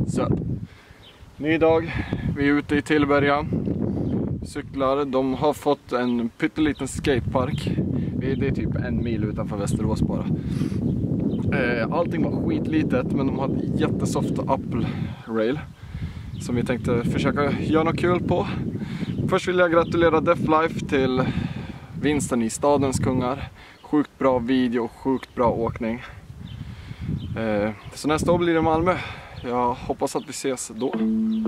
Så, ny dag, vi är ute i Tillberga, cyklar. De har fått en pytteliten skatepark. Det är typ 1 mil utanför Västerås bara. Allting var skitlitet, men de hade jättesoft Apple rail som vi tänkte försöka göra något kul på. Först vill jag gratulera Deflife till vinsten i Stadens kungar. Sjukt bra video, sjukt bra åkning. Så nästa år blir det Malmö. Jag hoppas att vi ses då.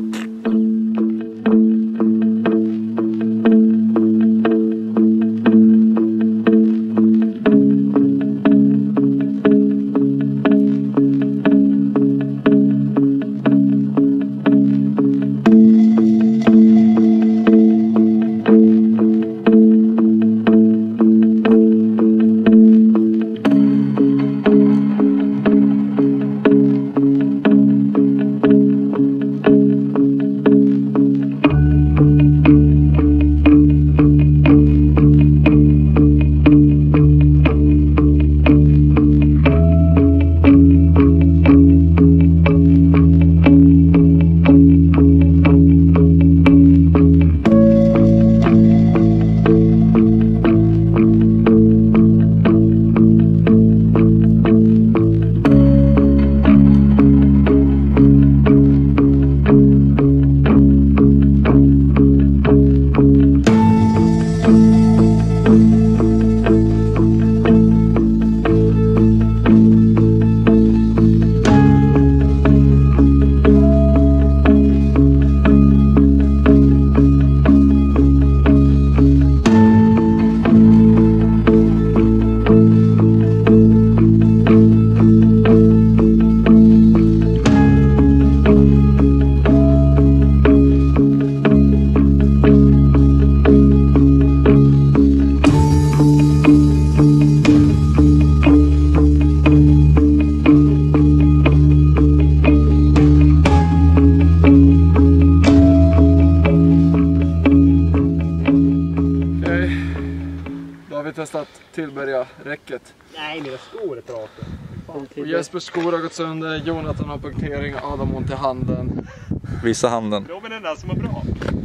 Testat Tillberga räcket. Nej, mina skor är trasiga. Och Jespers skor har gått sönder, Jonathan har punktering, Adam ont i handen. Visa handen. Robin är den där som är bra.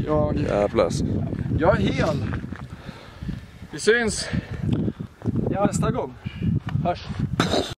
Jävlas. Jag är hel. Vi syns nästa gång. Hörs.